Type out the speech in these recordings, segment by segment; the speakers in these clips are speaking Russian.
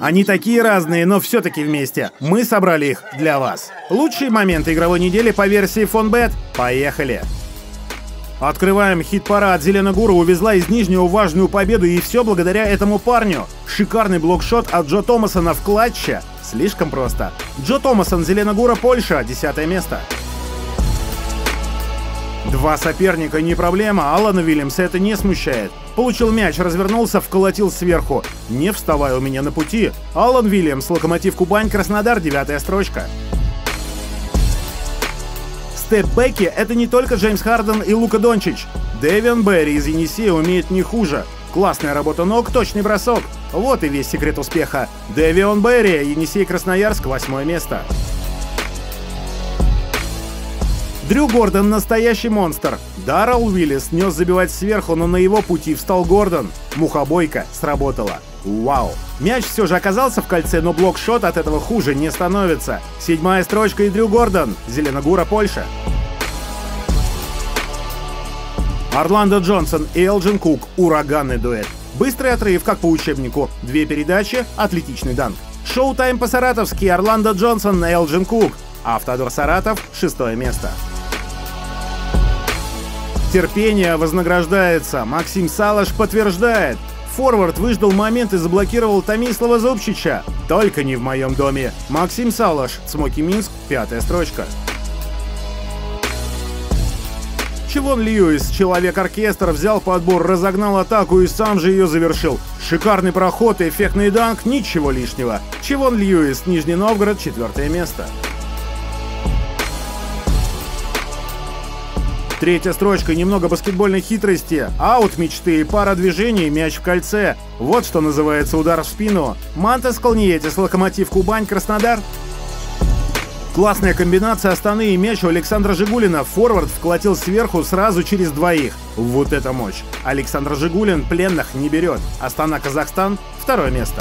Они такие разные, но все-таки вместе. Мы собрали их для вас. Лучшие моменты игровой недели по версии Фонбет. Поехали! Открываем хит-парад. Зеленогура увезла из Нижнего важную победу, и все благодаря этому парню. Шикарный блокшот от Джо Томасона в клатче. Слишком просто. Джо Томасон, Зеленогура, Польша, 10 место. Два соперника не проблема, Алана Вильямса это не смущает. Получил мяч, развернулся, вколотил сверху. Не вставай у меня на пути. Алан Вильямс, Локомотив Кубань, Краснодар, 9 строчка. Степ-бэки — это не только Джеймс Харден и Лука Дончич. Дэвиан Берри из Енисея умеет не хуже. Классная работа ног, точный бросок. Вот и весь секрет успеха. Дэвиан Берри, Енисей, Красноярск, 8 место. Дрю Гордон — настоящий монстр. Даррел Уиллис нес забивать сверху, но на его пути встал Гордон. Мухобойка сработала. Вау! Мяч все же оказался в кольце, но блокшот от этого хуже не становится. 7 строчка и Дрю Гордон. Зеленогура, Польша. Орландо Джонсон и Элджин Кук. Ураганный дуэт. Быстрый отрыв, как по учебнику. 2 передачи, атлетичный данк. Шоу-тайм по-саратовски. Орландо Джонсон, Элджин Кук. Автодор Саратов, 6 место. Терпение вознаграждается. Максим Салаш подтверждает. Форвард выждал момент и заблокировал Томислава Зубчича. Только не в моем доме. Максим Салаш, Цмоки Минск, 5 строчка. Чевон Льюис, человек-оркестр, взял подбор, разогнал атаку и сам же ее завершил. Шикарный проход и эффектный данк, ничего лишнего. Чевон Льюис, Нижний Новгород, 4 место. 3 строчка, немного баскетбольной хитрости, аут мечты, пара движений, мяч в кольце. Вот что называется удар в спину. Мантес Калниетис, Локомотив Кубань, Краснодар. Классная комбинация Астаны и мяч у Александра Жигулина. Форвард вколотил сверху сразу через двоих. Вот это мощь. Александр Жигулин пленных не берет. Астана, Казахстан, 2 место.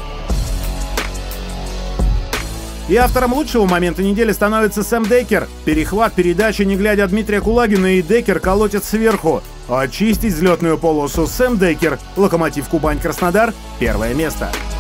И автором лучшего момента недели становится Сэм Деккер. Перехват, передача, не глядя от Дмитрия Кулагина, и Деккер колотит сверху. Очистить взлетную полосу Сэм Деккер. Локомотив Кубань, Краснодар, 1 место.